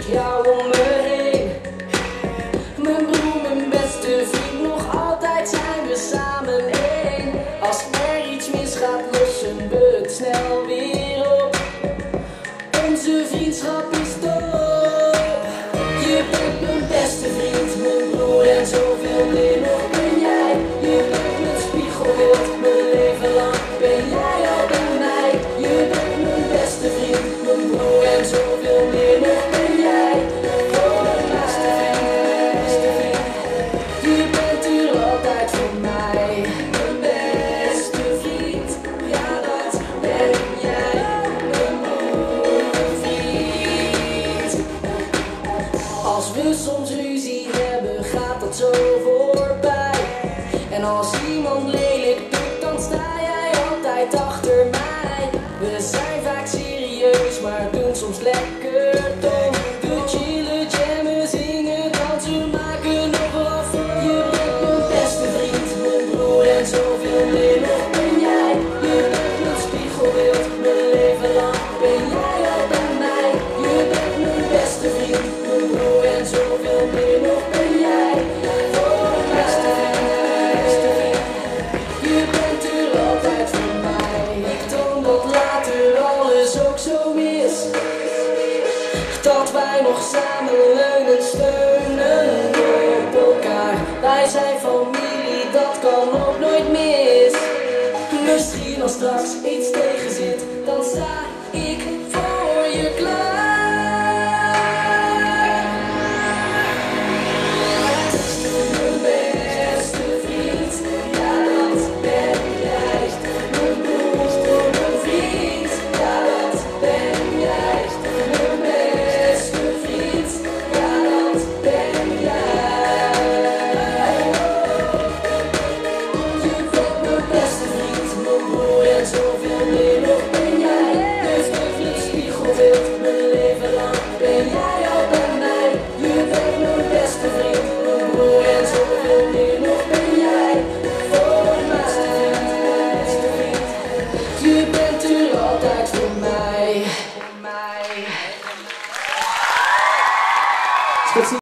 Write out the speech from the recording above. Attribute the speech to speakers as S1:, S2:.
S1: met jou om me heen. Mijn broer, mijn beste vriend, nog altijd zijn we samen één. Als er iets misgaat, lossen we het snel weer op. Onze vriendschap is top. Je bent mijn beste vriend, mijn broer en zoveel meer nog ben jij. Je bent mijn spiegelbeeld, mijn leven lang ben jij al bij mij. Je bent mijn beste vriend, mijn broer en zoveel meer nog ben jij. Voor mijn beste vriend, je bent er altijd voor mij. Mijn beste vriend, ja dat ben jij. Mijn broer en vriend. Als we soms ruzie hebben, gaat dat zo voorbij. En als iemand lelijk doet, dan sta jij altijd achter mij. We zijn vaak serieus, maar doen soms lekker dom. We chillen, jammen, zingen, dansen, maken nog af. Je bent mijn beste vriend, mijn broer en zoveel meer nog ben jij. Je bent mijn spiegelbeeld, mijn leven lang ben jij al bij mij. Je bent mijn beste vriend, mijn broer en zoveel meer nog ben jij. Voor mijn beste vriend, je bent er altijd voor mij. Ik toon dat later alles ook zo is. Dat wij nog samen leunen, steunen op elkaar. Wij zijn familie, dat kan ook nooit mis. Misschien als straks iets tegen